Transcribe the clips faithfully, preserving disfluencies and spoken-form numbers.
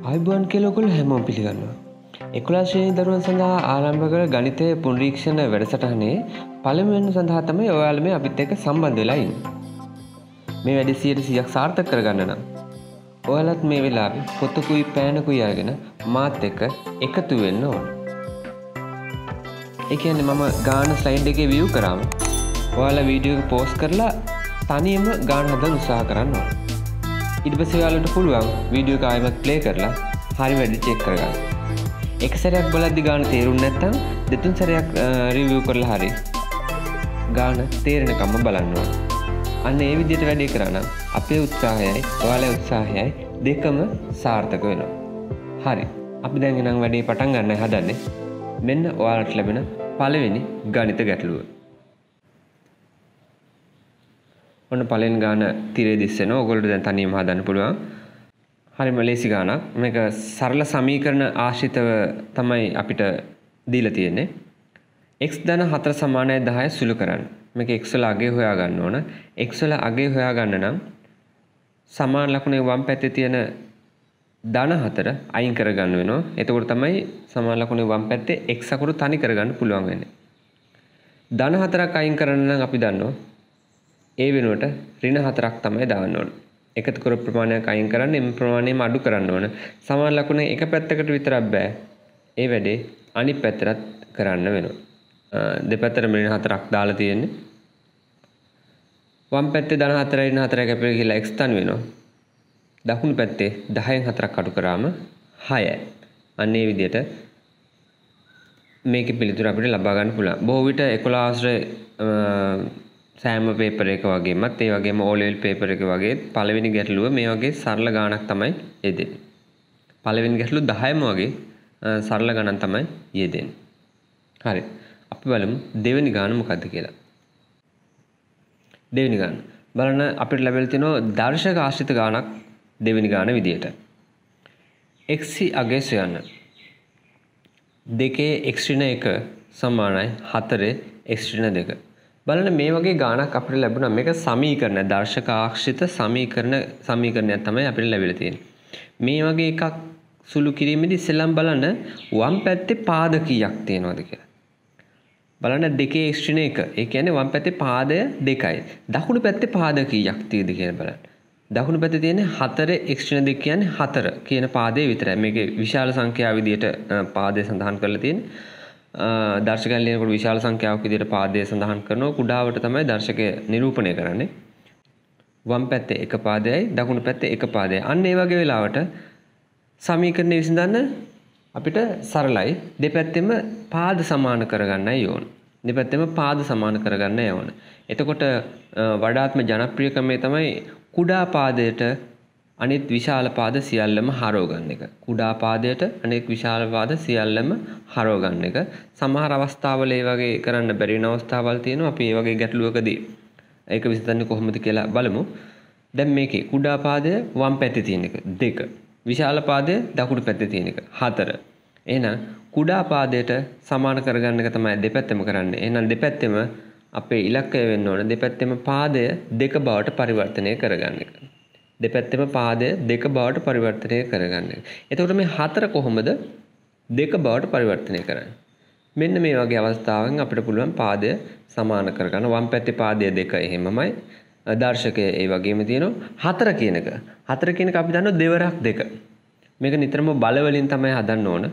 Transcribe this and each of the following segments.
අයිබෝන් කියලා ඔයගොල්ලෝ හැමෝම පිළිගන්නවා. එකොළහ ශ්‍රේණි දරුවන් සඳහා ආරම්භ කළ ගණිතය පුනරීක්ෂණ වැඩසටහනේ පළමුවෙනි සඳහා තමයි ඔයාලා මේ අපිත් එක්ක සම්බන්ධ වෙලා ඉන්නේ. මේ වැඩේ සියයට සීයක් සාර්ථක කරගන්න නම් ඔයාලත් මේ වෙලාවේ පොතකුයි පෑනකුයි අරගෙන මාත් එක්ක එකතු වෙන්න ඕන. ඒ කියන්නේ මම ගාන ස්ලයිඩ් එකේ view කරාම ඔයාලා වීඩියෝ එක පෝස්ට් කරලා තනියම ගාන හදන්න උත්සාහ කරන්න ඕන. ඊට පස්සේ ඔයාලට පුළුවන් වීඩියෝ එක ආයෙත් ප්ලේ කරලා හරි වැඩි චෙක් කරගන්න. එක සැරයක් බලද්දි ගාන තේරුන්නේ නැත්නම් දෙතුන් සැරයක් රිවිව් කරලා හරි ගාන තේරෙනකම්ම බලන්න ඕන. අන්න ඒ විදිහට වැඩේ කරා නම් අපේ උත්සාහයයි ඔයාලගේ උත්සාහයයි දෙකම සාර්ථක වෙනවා. හරි. අපි දැන් එනම් වැඩේ පටන් ගන්නයි හදන්නේ. මෙන්න ඔයාලට ලැබෙන පළවෙනි ගණිත ගැටලුව. ඔන්න පළවෙනි ගාන තිරේ දිස්සෙනවා. ඔයගොල්ලෝ දැන් තනියම හදන්න පුළුවන්. හරිම ලේසි ගානක්. මේක සරල සමීකරණ ආශ්‍රිතව තමයි අපිට දීලා තියෙන්නේ. x ධන හතර සමානයි දහය සුළු කරන්න. මේක x වල අගය හොයා ගන්න ඕන. x වල අගය හොයා ගන්න නම් සමාන ලකුණේ වම් පැත්තේ තියෙන ධන හතර අයින් කරගන්න වෙනවා. එතකොට තමයි සමාන ලකුණේ වම් පැත්තේ x අකුරු තනි කරගන්න පුළුවන් වෙන්නේ. ධන හතරක් අයින් කරන්න නම් අපි දන්නවා ඒ වෙනුවට ඍණ හතරක් තමයි දාන්න ඕන. එකතු කර ප්‍රමාණයක් අයින් කරන්න එම් ප්‍රමාණයම අඩු කරන්න ඕන. සමාන ලකුණේ එක පැත්තකට විතරක් බෑ. ඒ වැඩේ අනිත් පැත්තටත් කරන්න වෙනවා. දෙපැත්තටම ඍණ හතරක් දාලා තියෙන්නේ. වම් පැත්තේ ධන හතරයි ඍණ හතරයි කැපෙලා ගිහලා x තනි වෙනවා. දකුණු පැත්තේ දහයෙන් හතරක් අඩු කරාම හයයි. අන්න ඒ විදිහට මේකේ පිළිතුර අපිට ලබා ගන්න පුළුවන්. බොහෝ විට එකොළහ ආශ්‍රය සෑම පේපර් එක වගේමත් ඒ වගේම O level පේපර් එක වගේ පළවෙනි ගැටලුව මේ වගේ සරල ගාණක් තමයි යෙදෙන්නේ. පළවෙනි ගැටලුව දහයම වගේ සරල ගණන් තමයි යෙදෙන්නේ. හරි. අපි බලමු දෙවෙනි ගාන මොකක්ද කියලා. දෙවෙනි ගාන. බලන්න අපිට ලැබෙලා තියෙනවා දර්ශක ආශ්‍රිත ගාණක් දෙවෙනි ගාන විදියට. x අගය සොයන්න. දෙකේ x ඍණ එක සමානයි හතරේ x ඍණ දෙක. බලන්න මේ වගේ ගාණක් අපිට ලැබුණා. මේක සමීකරණ දර්ශක ආශ්‍රිත සමීකරණ සමීකරණයක් තමයි අපිට ලැබිලා තියෙන්නේ. මේ වගේ එකක් සුළු කිරීමේදී ඉස්සෙල්ලාම බලන්න වම් පැත්තේ පාද කීයක් තියෙනවද කියලා. බලන්න දෙකේ x ඍණ එක. ඒ කියන්නේ වම් පැත්තේ පාදය දෙකයි. දකුණු පැත්තේ පාද කීයක් තියෙද කියලා බලන්න. දකුණු පැත්තේ තියෙන්නේ හතරේ x ඍණ දෙක කියන්නේ හතර කියන පාදේ විතරයි. මේකේ විශාල සංඛ්‍යාව විදියට පාදේ සඳහන් කරලා තියෙන්නේ. දර්ශකයන් ලියනකොට විශාල සංඛ්‍යාවක් විදිහට පාදය සඳහන් කරනවා. කුඩාවට තමයි දර්ශකය නිරූපණය කරන්නේ. වම් පැත්තේ එක පාදයයි දකුණු පැත්තේ එක පාදයයි. අන්න ඒ වගේ වෙලාවට සමීකරණය විසඳන්න අපිට සරලයි. දෙපැත්තෙම පාද සමාන කරගන්නයි ඕන. දෙපැත්තෙම පාද සමාන කරගන්නයි ඕන. එතකොට වඩාත්ම ජනප්‍රිය ක්‍රමය තමයි කුඩා පාදයට අනිත් විශාල පාද සියල්ලම හරව ගන්න එක. කුඩා පාදයට අනිත් විශාල පාද සියල්ලම හරව ගන්න එක. සමහර අවස්ථාවල ඒ වගේ කරන්න බැරි වෙන අවස්ථාවල් තියෙනවා. අපි ඒ වගේ ගැටලුවකදී ඒක විසඳන්නේ කොහොමද කියලා බලමු. දැන් මේකේ කුඩා පාදය වම් පැත්තේ තියෙන එක දෙක. විශාල පාදය දකුණු පැත්තේ තියෙන එක හතර. එහෙනම් කුඩා පාදයට සමාන කරගන්න එක තමයි දෙපැත්තෙම කරන්නේ. එහෙනම් දෙපැත්තෙම අපේ ඉලක්කය වෙන්න ඕන දෙපැත්තෙම පාදය දෙක බවට පරිවර්තනය කරගන්න එක. දෙපැත්තෙම පාදය දෙක බවට පරිවර්තනය කරගන්න. එතකොට මේ හතර කොහොමද දෙක බවට පරිවර්තනය කරන්නේ? මෙන්න මේ වගේ අවස්ථාවෙන් අපිට පුළුවන් පාදය සමාන කරගන්න. වම් පැත්තේ පාදය දෙක එහෙමමයි. දර්ශකය ඒ වගේම තියෙනවා. හතර කියන එක. හතර කියන එක අපි දන්නවා දෙවරක් දෙක. මේක නිතරම බල වලින් තමයි හදන්න ඕන.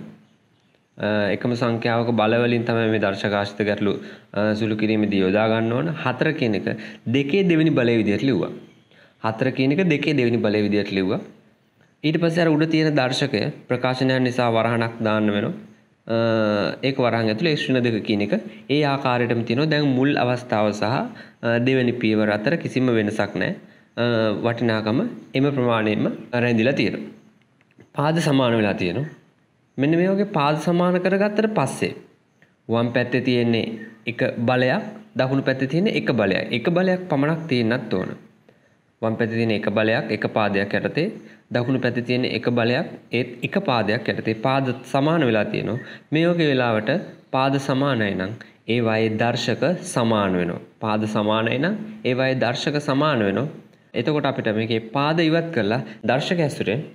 එකම සංඛ්‍යාවක බල වලින් තමයි මේ දර්ශක ආශ්‍රිත ගැටලු සුළු කිරීමේදී යොදා ගන්න ඕන. හතර කියන එක දෙකේ දෙවෙනි බලය විදිහට ලිව්වා. හතර කියන එක දෙකේ දෙවෙනි බලය විදියට ලිව්වා. ඊට පස්සේ අර උඩ තියෙන දර්ශකය ප්‍රකාශනයන් නිසා වරහණක් දාන්න වෙනවා. ඒක වරහන් ඇතුලේ x ඍණ දෙක කියන එක ඒ ආකාරයටම තියෙනවා. දැන් මුල් අවස්ථාව සහ දෙවෙනි පියවර අතර කිසිම වෙනසක් නැහැ. වටිනාකම එම ප්‍රමාණයෙන්ම රැඳිලා තියෙනවා. පාද සමාන වෙලා තියෙනවා. මෙන්න මේ වගේ පාද සමාන කරගත්තට පස්සේ වම් පැත්තේ තියෙන්නේ එක බලයක් දකුණු පැත්තේ තියෙන්නේ එක බලයක්. එක බලයක් පමණක් තියෙන්නත් ඕන. වම් පැත්තේ තියෙන එක බලයක් එක පාදයක් යටතේ දකුණු පැත්තේ තියෙන එක බලයක් ඒත් එක පාදයක් යටතේ පාද සමාන වෙලා තියෙනවා. මේ වගේ වෙලාවට පාද සමානයි නම් ඒ වගේ දර්ශක සමාන වෙනවා. පාද සමානයි නම් ඒ වගේ දර්ශක සමාන වෙනවා. එතකොට අපිට මේකේ පාද ඉවත් කරලා දර්ශක ඇසුරෙන්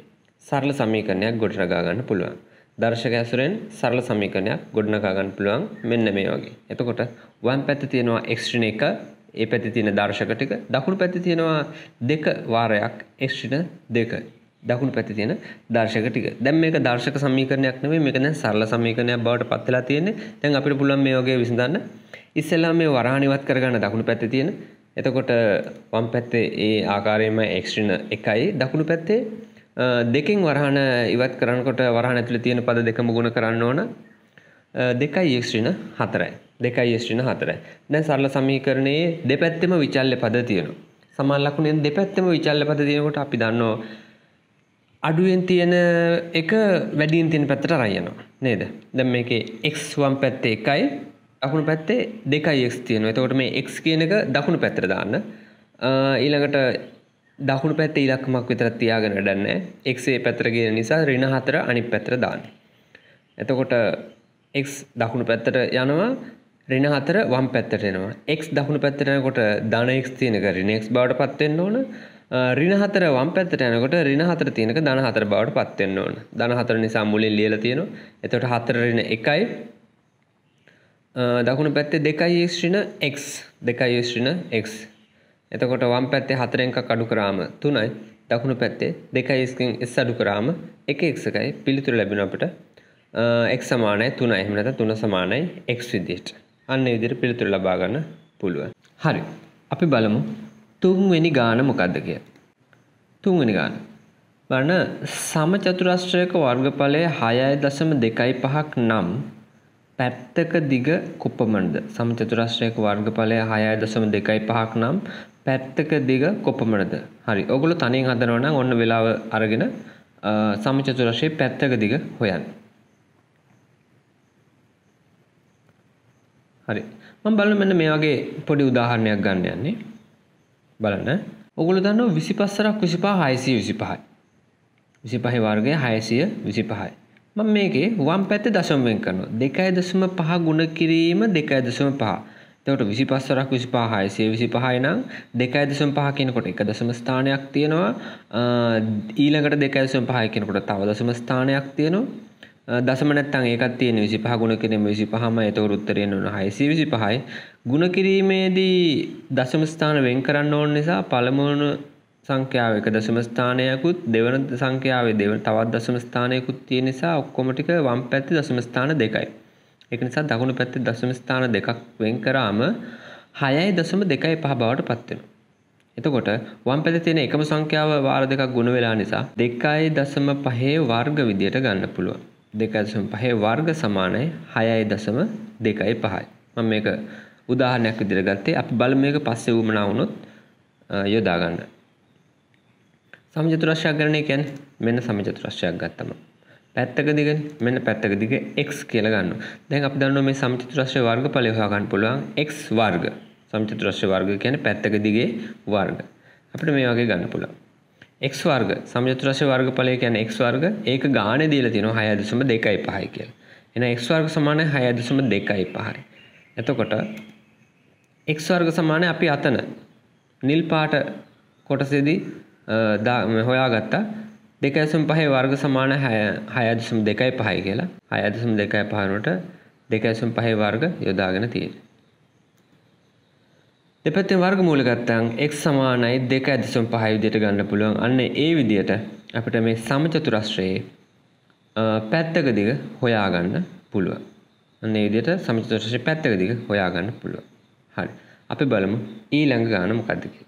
සරල සමීකරණයක් ගොඩනගා ගන්න පුළුවන්. දර්ශක ඇසුරෙන් සරල සමීකරණයක් ගොඩනගා ගන්න පුළුවන් මෙන්න මේ වගේ. එතකොට වම් පැත්තේ තියෙනවා x ඍණ එක, ඒ පැත්තේ තියෙන දර්ශක ටික, දකුණු පැත්තේ තියෙනවා දෙක වාරයක් x ඍණ දෙක. දකුණු පැත්තේ තියෙන දර්ශක ටික. දැන් මේක දර්ශක සමීකරණයක් නෙමෙයි, මේක දැන් සරල සමීකරණයක් බවට පත් වෙලා තියෙන්නේ. දැන් අපිට පුළුවන් මේ වගේ විසඳන්න. ඉස්සෙල්ලා මේ වරහන් ඉවත් කරගන්න දකුණු පැත්තේ තියෙන. එතකොට වම් පැත්තේ ඒ ආකාරයෙන්ම x ඍණ එකයි, දකුණු පැත්තේ දෙකෙන් වරහන ඉවත් කරනකොට වරහන ඇතුලේ තියෙන පද දෙකම ගුණ කරන්න ඕන. දෙකයි x ඍණ හතරයි. දෙකයි x ඍණ හතරයි. දැන් සරල සමීකරණයේ දෙපැත්තෙම විචල්්‍ය පද තියෙනවා. සමාන ලකුණෙන් දෙපැත්තෙම විචල්්‍ය පද තියෙනකොට අපි දන්නවා අඩුවෙන් තියෙන එක වැඩියෙන් තියෙන පැත්තට අරන් යනවා නේද? දැන් මේකේ x වම් පැත්තේ එකයි, දකුණු පැත්තේ දෙකයි x තියෙනවා. එතකොට මේ x කියන එක දකුණු පැත්තට දාන්න. ඊළඟට දකුණු පැත්තේ ඉලක්කමක් විතරක් තියාගෙන වැඩක් නැහැ. x ඒ පැත්තට ගිය නිසා ඍණ හතර අනිත් පැත්තට දාන්න. එතකොට x දකුණු පැත්තට යනවා, ඍණ හතර වම් පැත්තට එනවා. x දකුණු පැත්තට යනකොට ධන x තියෙන එක ඍණ x බවට පත් වෙන්න ඕන. ඍණ හතර වම් පැත්තට යනකොට ර්ණ හතර තියෙනක ධන හතර බවට පත් වෙන්න ඕන. ධන හතර නිසා මුලින් ලියලා තියෙනවා. එතකොට හතර ඍණ එකයි. දකුණු පැත්තේ දෙකයි x ඍණ x. දෙකයි x ඍණ x. එතකොට වම් පැත්තේ හතරෙන් එකක් අඩු කරාම තුනයි. දකුණු පැත්තේ දෙකයි x කින් s අඩු කරාම එක x එකයි. පිළිතුර ලැබෙන අපිට x සමානයි තුනයි. එහෙම නැත්නම් තුන සමානයි x විදිහට. අන්න ඒ විදිහට පිළිතුර ලබා ගන්න පුළුවන්. හරි. අපි බලමු තුන්වෙනි ගාන මොකක්ද කියලා. තුන්වෙනි ගාන. බලන්න සමචතුරස්‍රයක වර්ගඵලය හයයි දශම දෙකයි පහක් නම් පැත්තක දිග කොපමණද? සමචතුරස්‍රයක වර්ගඵලය හයයි දශම දෙකයි පහක් නම් පැත්තක දිග කොපමණද? හරි. ඔයගොල්ලෝ තනියෙන් හදනවා නම් ඔන්න වෙලාව අරගෙන සමචතුරස්‍රයේ පැත්තක දිග හොයන්න. හරි. මම බලන්න මෙන්න මේ වගේ පොඩි උදාහරණයක් ගන්න යන්නේ. බලන්න. ඔයගොල්ලෝ දන්නවා විසිපහ සරක් විසිපහ හයසිය විසිපහයි. විසිපහේ වර්ගය හයසිය විසිපහයි. මම මේකේ වම් පැත්තේ දශම වෙන් කරනවා. දෙකයි දශම පහ ගුණ කිරීම දෙකයි දශම පහ. එතකොට විසිපහ සරක් විසිපහ හයසිය විසිපහයි නම් දෙකයි දශම පහ කියනකොට එක දශම ස්ථානයක් තියෙනවා. ඊළඟට දෙකයි දශම පහයි කියනකොට තව දශම ස්ථානයක් තියෙනවා. දශම නැත්තම් ඒකක් තියෙන විසිපහ ගුණ කිරීම විසිපහමයි. එතකොට උත්තරය එන්න ඕන හයසිය විසිපහයි. ගුණ කිරීමේදී දශම ස්ථාන වෙන් කරන්න ඕන නිසා පළමුවන සංඛ්‍යාව එක දශම ස්ථානයකුත් දෙවන සංඛ්‍යාවේ දෙවන තවත් දශම ස්ථානයකුත් තියෙන නිසා ඔක්කොම ටික වම් පැත්තේ දශම ස්ථාන දෙකයි. ඒක නිසා දකුණු පැත්තේ දශම ස්ථාන දෙකක් වෙන් කරාම හයයි දශම දෙකයි පහ බවට පත් වෙනවා. එතකොට වම් පැත්තේ තියෙන එකම සංඛ්‍යාව වාර දෙකක් ගුණ වෙලා නිසා දෙකයි දශම පහේ වර්ග විදියට ගන්න පුළුවන්. දෙකයි දශම පහේ වර්ග සමානයි හයයි දශම දෙකයි පහයි. මම මේක උදාහරණයක් විදිහට ගත්තේ. අපි බලමු මේක පස්සේ වුමනා වුණොත් යොදා ගන්න. සමචතුරස්‍රයක් ගණනය කියන්නේ මෙන්න සමචතුරස්‍රයක් ගත්තම පැත්තක දිගනේ. මෙන්න පැත්තක දිග x කියලා ගන්නවා. දැන් අපි දන්නවා මේ සමචතුරස්‍රයේ වර්ගඵලය හොයා ගන්න පුළුවන් x වර්ග. සමචතුරස්‍රයේ වර්ග කියන්නේ පැත්තක දිගේ වර්ග. අපිට මේ වගේ ගන්න පුළුවන්. x වර්ග සමචතුරස්‍රයේ වර්ගඵලය කියන්නේ x වර්ග. ඒක ගානේ දීලා තියෙනවා හයයි දශම දෙකයි පහයි කියලා. එහෙනම් x වර්ග සමානයි හයයි දශම දෙකයි පහයි. එතකොට x වර්ග සමානයි අපි අතන නිල් පාට කොටසේදී හොයාගත්තා දෙකයි දශම පහේ වර්ග සමාන හයයි දශම දෙකයි පහයි කියලා. හයයි දශම දෙකයි පහ වලට දෙකයි දශම පහේ වර්ග යොදාගෙන තියෙනවා. දෙපැත්තෙන් වර්ගමූල ගත්තාම x සමානයි දෙකයි දශම පහයි විදිහට ගන්න පුළුවන්. අන්න ඒ විදිහට අපිට මේ සමචතුරස්‍රයේ පැත්තක දිග හොයාගන්න පුළුවන්. අන්න ඒ විදිහට සමචතුරස්‍රයේ පැත්තක දිග හොයාගන්න පුළුවන්. හරි. අපි බලමු ඊළඟ ගාන මොකක්ද කියලා.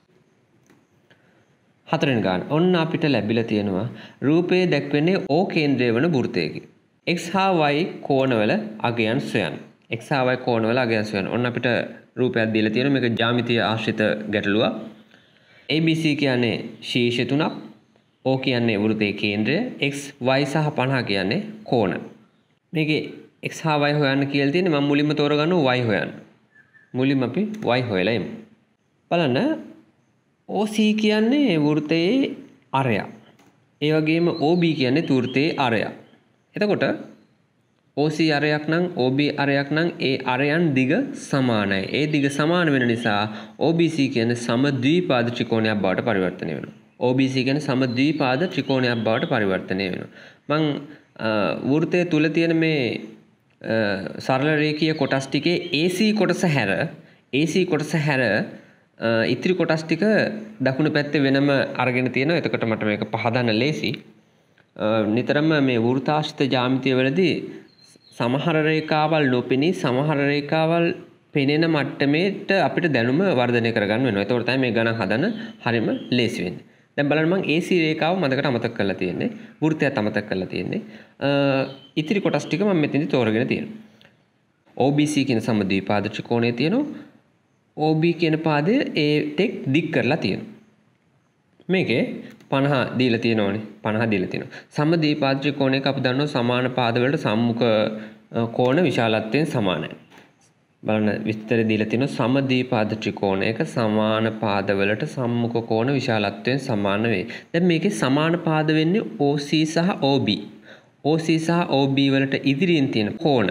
හතරෙන් ගාන. ඔන්න අපිට ලැබිලා තියෙනවා රූපයේ දැක්වෙන්නේ O කේන්ද්‍රය වන වෘත්තයකි. x හා y කෝණවල අගයන් සොයන්න. x හා y කෝණවල අගයන් සොයන්න. ඔන්න අපිට රූපයක් දීලා තියෙනවා. මේක ජ්‍යාමිතීය ආශ්‍රිත ගැටලුවක්. A B C කියන්නේ ශීර්ෂ තුනක්. O කියන්නේ වෘත්තයේ කේන්ද්‍රය. x y සහ පනහ කියන්නේ කෝණ. මේකේ x හා y හොයන්න කියලා තියෙන්නේ. මම මුලින්ම තෝරගන්නවා y හොයන්න. මුලින්ම අපි y හොයලා එමු. බලන්න O C කියන්නේ වෘත්තයේ අරයක්. ඒ වගේම O B කියන්නේ වෘත්තයේ අරයක්. එතකොට O C අරයක් නම් O B අරයක් නම් ඒ අරයන් දිග සමානයි. ඒ දිග සමාන වෙන නිසා O B C කියන්නේ සම ද්විපාද ත්‍රිකෝණයක් බවට පරිවර්තනය වෙනවා. O B C කියන්නේ සමද්විපාද ත්‍රිකෝණයක් බවට පරිවර්තනය වෙනවා. මං වෘත්තය තුල තියෙන මේ සරල රේඛීය කොටස් ටිකේ A C කොටස හැර A C කොටස හැර ඉතිරි කොටස් ටික දකුණු පැත්තේ වෙනම අරගෙන තියෙනවා. එතකොට මට මේක පහදන්න ලේසි. නිතරම මේ වෘත්තාශ්‍රිත ජ්‍යාමිතිය වලදී සමහර රේඛාවල් නොපෙනී සමහර රේඛාවල් පෙනෙන මට්ටමේට අපිට දැනුම වර්ධනය කරගන්න වෙනවා. ඒතකොට තමයි මේ ගණන් හදන්න හරිම ලේසි වෙන්නේ. දැන් බලන්න මම A C රේඛාව මතකට අමතක කරලා තියෙන්නේ. වෘත්තයත් අමතක කරලා තියෙන්නේ. ඉතිරි කොටස් ටික මම මෙතනදි තෝරගෙන තියෙනවා. O B C කියන සමද්විපාද ත්‍රිකෝණය තියෙනවා. O B කියන පාදය A තෙක් දික් කරලා තියෙනවා. මේකේ පනහ දීලා තියෙනවනේ. පනහ දීලා තියෙනවා. සමද්විපාද ත්‍රිකෝණයක අපි දන්නවා සමාන පාද වලට සම්මුඛ කෝණ විශාලත්වයෙන් සමානයි. බලන්න විස්තර දීලා තියෙනවා සමද්විපාද ත්‍රිකෝණයක සමාන පාද වලට සම්මුඛ කෝණ විශාලත්වයෙන් සමාන වේ. දැන් මේකේ සමාන පාද වෙන්නේ O C සහ O B. O C සහ O B වලට ඉදිරියෙන් තියෙන කෝණ.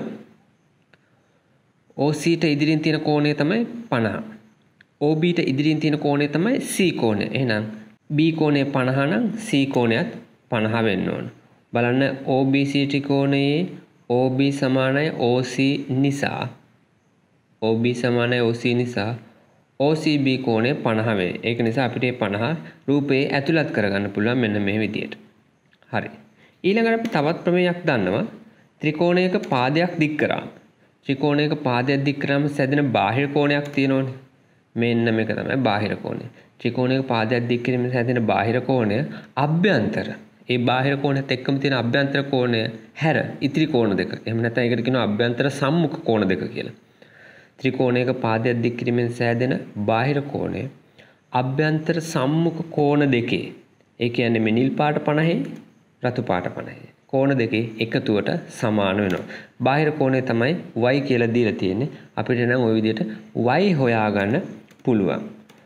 O C ට ඉදිරියෙන් තියෙන කෝණය තමයි පනහ. O B ට ඉදිරියෙන් තියෙන කෝණය තමයි C කෝණය. එහෙනම් B කෝණය පනහ නම් C කෝණයත් පනහ වෙන්න ඕන. බලන්න O B C ත්‍රිකෝණයේ O B සමානයි O C නිසා O B සමානයි O C නිසා O C B කෝණය පනහ වෙයි. ඒක නිසා අපිට මේ පනහ රූපේ ඇතුළත් කරගන්න පුළුවන් මෙන්න මේ විදියට. හරි. ඊළඟට අපි තවත් ප්‍රමේයයක් දන්නවා. ත්‍රිකෝණයක පාදයක් දික් කරාම ත්‍රිකෝණයක පාදයක් දික් කරාම සැදෙන බාහිර කෝණයක් තියෙනවනේ. මෙන්න මේක තමයි බාහිර කෝණය. ත්‍රිකෝණයක පාදයක් දික් කිරීමෙන් සැදෙන බාහිර කෝණය අභ්‍යන්තර. ඒ බාහිර කෝණයත් එක්කම තියෙන අභ්‍යන්තර කෝණය හැර ඉතිරි කෝණ දෙක. එහෙම නැත්නම් ඒකට කියනවා අභ්‍යන්තර සම්මුඛ කෝණ දෙක කියලා. ත්‍රිකෝණයක පාදයක් දික් කිරීමෙන් සැදෙන බාහිර කෝණය අභ්‍යන්තර සම්මුඛ කෝණ දෙකේ. ඒ කියන්නේ මේ නිල් පාට පනහයි රතු පාට පනහයි. කෝණ දෙකේ එකතුවට සමාන වෙනවා. බාහිර කෝණය තමයි y කියලා දීලා තියෙන්නේ. අපිට නම් ওই විදිහට y හොයාගන්න පුළුවන්.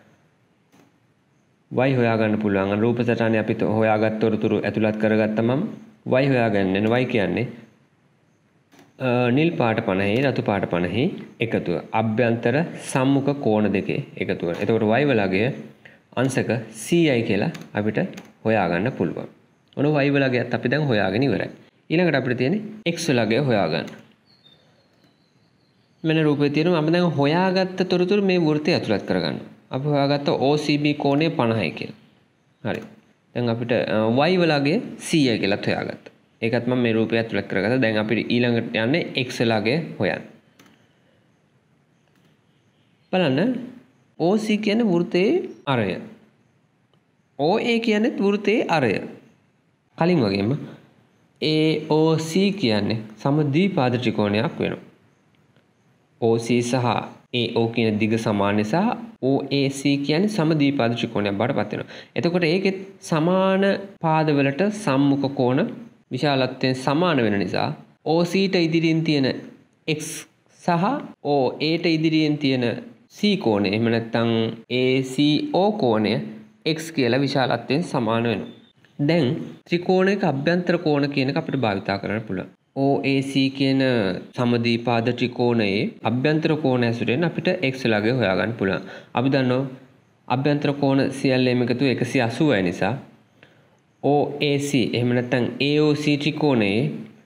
y හොයාගන්න පුළුවන්. රූප සටහනේ අපි හොයාගත් තොරතුරු ඇතුළත් කරගත්තම y හොයාගන්න y කියන්නේ නිල් පාට පනහයි රතු පාට පනහයි එකතුව. අභ්‍යන්තර සම්මුඛ කෝණ දෙකේ එකතුව. එතකොට y වලගේ අංශක C I කියලා අපිට හොයාගන්න පුළුවන්. ඔන y වලගේත් අපි දැන් හොයාගෙන ඉවරයි. ඊළඟට අපිට තියෙන්නේ x වලගේ හොයාගන්න. මෙන්න රූපේ තියෙනවා අපි දැන් හොයාගත්ත තොරතුරු මේ වෘත්තය ඇතුළත් කරගන්න. අපි හොයාගත්ත O C B කෝණය පනහයි කියලා. හරි. දැන් අපිට y වලගේ C I කියලාත් හොයාගත්තා. ඒකත් මම මේ රූපය ඇතුළත් කරගත්තා. දැන් අපිට ඊළඟට යන්නේ x වලගේ හොයන්න. බලන්න O C කියන්නේ වෘත්තයේ අරය. O A කියන්නේ වෘත්තයේ අරය. කලින් වගේම A O C කියන්නේ සමද්විපාද ත්‍රිකෝණයක් වෙනවා. O C සහ A O කියන දිග සමාන නිසා O A C කියන්නේ සමද්විපාද ත්‍රිකෝණයක් බවට පත් වෙනවා. එතකොට ඒකෙත් සමාන පාදවලට සම්මුඛ කෝණ විශාලත්වයෙන් සමාන වෙන නිසා O C ට ඉදිරියෙන් තියෙන x සහ O A ට ඉදිරියෙන් තියෙන C කෝණය එහෙම නැත්නම් A C O කෝණය x කියලා විශාලත්වයෙන් සමාන වෙනවා. දැන් ත්‍රිකෝණයක අභ්‍යන්තර කෝණ කියන එක අපිට භාවිතා කරන්න පුළුවන්. O A C කියන සමද්විපාද ත්‍රිකෝණයේ අභ්‍යන්තර කෝණ ඇසුරෙන් අපිට x ළඟ හොයාගන්න පුළුවන්. අපි දන්නවා අභ්‍යන්තර කෝණ සියල්ලම එකතු එකසිය අසූවයි නිසා O A C එහෙම නැත්නම් A O C ත්‍රිකෝණයේ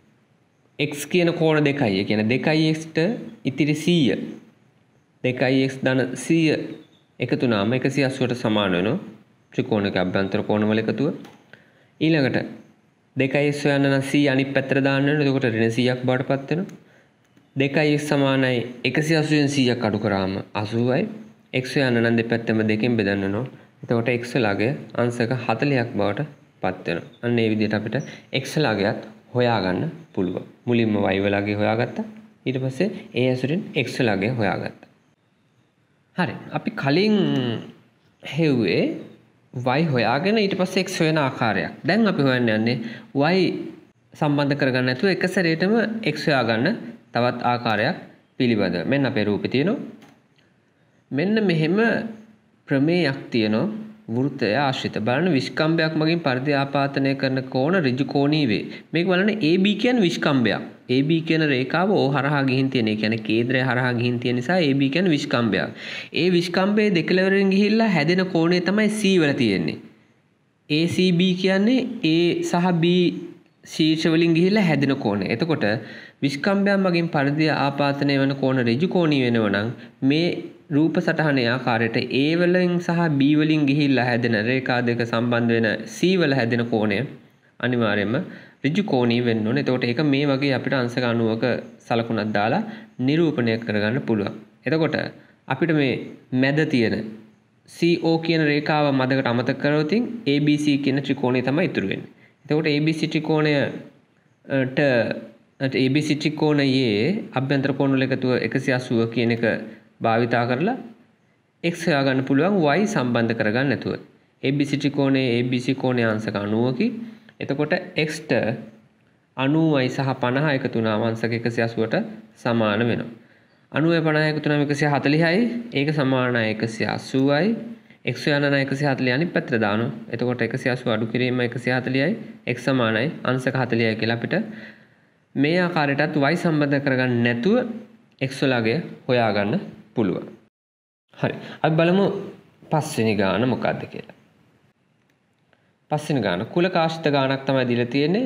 x කියන කෝණ දෙකයි. ඒ කියන්නේ දෙකයි x ට ඉතිරි සීය. දෙකයි x ධන සීය එකතු වුණාම එකසිය අසූවට සමාන වෙනවා. ත්‍රිකෝණයක අභ්‍යන්තර කෝණවල එකතුව. ඊළඟට දෙකයි x හොයන්න නම් c අනිත් පැත්තට දාන්න වෙනවා. එතකොට ඍණ සීයක් බවට පත් වෙනවා. දෙකයි x සමානයි එකසිය අසූවෙන් සීයක් අඩු කරාම අසූවයි. x හොයන්න නම් දෙපැත්තම දෙකෙන් බෙදන්න වෙනවා. එතකොට x ළඟ අංශක හතළියක් බවට පත් වෙනවා. අන්න ඒ විදිහට අපිට x ළඟයත් හොයාගන්න පුළුවන්. මුලින්ම y ළඟ හොයාගත්තා. ඊට පස්සේ ඒ ඇසුරින් x ළඟ හොයාගත්තා. හරි. අපි කලින් හෙව්වේ y හොයාගෙන ඊට පස්සේ x හොයන ආකාරයක්. දැන් අපි හොයන්න යන්නේ y සම්බන්ධ කරගන්න නැතුව එක සැරේටම x හොයාගන්න තවත් ආකාරයක් පිළිබඳව. මෙන්න අපේ රූපේ තියෙනවා. මෙන්න මෙහෙම ප්‍රමේයක් තියෙනවා. වෘත්තය ආශ්‍රිත බලන්න විස්කම්භයක් මගින් පරිධි ආපාතනය කරන කෝණ ඍජු කෝණී වේ. මේක බලන්න A B කියන්නේ විස්කම්භයක්. A B කියන රේඛාව O හරහා ගිහින් තියෙන. ඒ කියන්නේ කේන්ද්‍රය හරහා ගිහින් තියෙන නිසා A B කියන්නේ විස්කම්භයක්. ඒ විස්කම්භයේ දෙකලවරින් ගිහිල්ලා හැදෙන කෝණය තමයි C වල තියෙන්නේ. A C B කියන්නේ A සහ B ශීර්ෂ වලින් ගිහිල්ලා හැදෙන කෝණය. එතකොට විස්කම්භයන් මගින් පරිධිය ආපාතනය වෙන කෝණ ඍජු කෝණී වෙනවා නම් මේ රූප සටහනේ ආකාරයට A වලින් සහ B වලින් ගිහිල්ලා හැදෙන රේඛා දෙක සම්බන්ධ වෙන C වල හැදෙන කෝණය අනිවාර්යයෙන්ම ඍජු කෝණී වෙන්න ඕනේ. එතකොට ඒක මේ වගේ අපිට අංශක අණුවක සලකුණක් දාලා නිරූපණය කරගන්න පුළුවන්. එතකොට අපිට මේ මැද තියෙන C O කියන රේඛාව මැදකට අමතක කරොත් A B C කියන ත්‍රිකෝණය තමයි ඉතුරු වෙන්නේ. එතකොට A B C ත්‍රිකෝණයට A B C ත්‍රිකෝණයේ අභ්‍යන්තර කෝණ වල එකතුව එකසිය අසූව කියන එක භාවිතා කරලා x හොයාගන්න පුළුවන් y සම්බන්ධ කරගන්න නැතුව. A B C ත්‍රිකෝණයේ A B C කෝණයේ අංශක අනූවකි. එතකොට x ට අනූවයි සහ පනහ එකතු වුණාම අංශක එකසිය අසූවට සමාන වෙනවා. අනූවයි පනහ එකතු වුණාම එකසිය හතළිහයි. ඒක සමානයි එකසිය අසූවයි. x යන එකසිය හතළිහ අනිත් පැත්තට දානවා. එතකොට එකසිය අසූව අඩු කිරීම එකසිය හතළිහයි. x සමානයි අංශක හතළිහයි කියලා අපිට මේ ආකාරයටත් y සම්බන්ධ කරගන්න නැතුව x වලගේ හොයාගන්න පුළුවන්. හරි. අපි බලමු පස්වෙනි ගාන මොකක්ද කියලා. පස්වෙනි ගාන කුලක ආශ්‍රිත ගානක් තමයි දීලා තියෙන්නේ.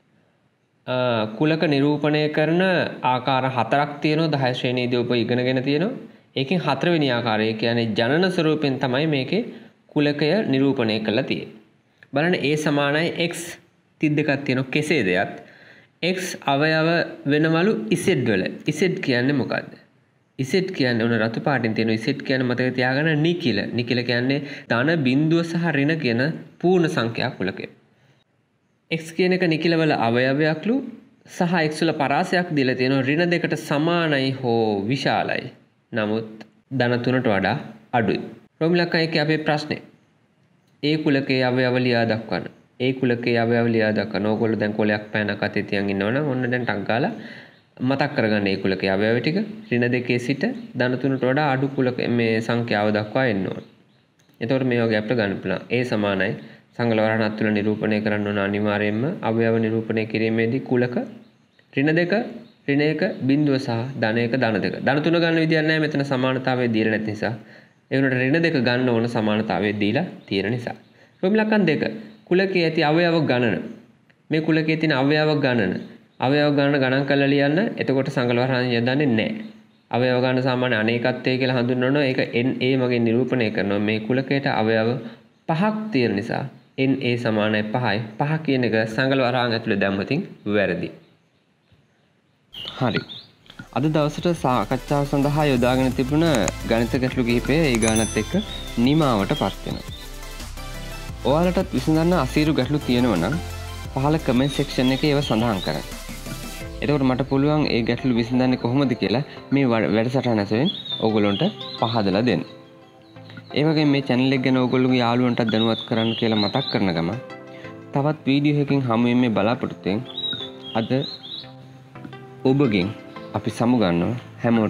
කුලක නිරූපණය කරන ආකාර හතරක් තියෙනවා. දහය ශ්‍රේණියේදී ඔබ ඉගෙනගෙන තියෙනවා. ඒකෙන් හතරවෙනි ආකාරය කියන්නේ ජනන ස්වරූපෙන් තමයි මේකේ කුලකය නිරූපණය කරලා තියෙන්නේ. බලන්න A සමානයි x තිද්දකක් තියෙනවා. කෙසේද යත් x අවයව වෙනවලු z වල. z කියන්නේ මොකද්ද? z කියන්නේ උන රතු පාටින් තියෙන z කියන්නේ මතක තියාගන්න නිකිල. නිකිල කියන්නේ ධන බිඳුව සහ ඍණ කියන පූර්ණ සංඛ්‍යා කුලකය. x කියන එක නිකිල වල අවයවයක්ලු සහ x වල පරාසයක් දීලා තියෙනවා ඍණ දෙකට සමානයි හෝ විශාලයි. නමුත් ධන තුනට වඩා අඩුයි. රෝමිලක්කා එකේ අපේ ප්‍රශ්නේ. A කුලකයේ අවයව ලියා දක්වන්න. A කුලකයේ අවයව ලියා දක්වන්න. ඕගොල්ලෝ දැන් කොලයක් පෑනක් අතේ තියන් ඉන්නවනම් ඔන්න දැන් ටක් ගාලා මතක් කරගන්න A කුලකයේ අවයව ටික ඍණ දෙකේ සිට ධන තුනට වඩා අඩු කුලක මේ සංඛ්‍යාව දක්වා එන්න ඕන. එතකොට මේ වගේ අපිට ගන්න පුළුවන්. A සමානයි සංගල වරහණක් තුල නිරූපණය කරන්න ඕන අනිවාර්යයෙන්ම අවයව නිරූපණය කිරීමේදී කුලක ඍණ දෙක ඍණ එක බිඳුව සහ ධන එක ධන දෙක. ධන තුන ගන්න විදියක් නැහැ මෙතන සමානතාවය දීලා නැති නිසා. ඒ වුණාට ඍණ දෙක ගන්න ඕන සමානතාවය දීලා තියෙන නිසා. රෝමිලක්කන් දෙක කුලකයේ ඇති අවයව ගණන. මේ කුලකයේ තියෙන අවයව ගණන. අවයව ගණන ගණන් කරලා ලියන්න. එතකොට සංගල වරහණ යදන්නේ නැහැ. අවයව ගණන සාමාන්‍ය අනේකත්වය කියලා හඳුන්වනවා. ඒක N A මගෙන් නිරූපණය කරනවා. මේ කුලකයට අවයව පහක් තියෙන නිසා N A සමානයි පහයි. පහ කියන එක සංගල වරහණ ඇතුලේ දැම්මතින් වැරදි. හරි. අද දවසට සාකච්ඡාව සඳහා යොදාගෙන තිබුණ ගණිත ගැටලු කිහිපය ඒ ගානත් එක්ක නිමාවට පත් වෙනවා. ඔයාලටත් විසඳන්න අසීරු ගැටලු තියෙනවා නම් පහළ කමෙන්ට් සෙක්ෂන් එකේ ඒව සඳහන් කරන්න. එතකොට මට පුළුවන් ඒ ගැටලු විසඳන්නේ කොහොමද කියලා මේ වැඩසටහන ඇසුරෙන් ඕගොල්ලන්ට පහදලා දෙන්න. ඒ වගේම මේ channel එක ගැන ඕගොල්ලෝගේ යාළුවන්ටත් දැනුවත් කරන්න කියලා මතක් කරන ගම තවත් වීඩියෝ එකකින් හමු වෙන්නේ බලාපොරොත්තු වෙන අද ඔබගෙන් අපි සමුගන්නවා හැමෝටම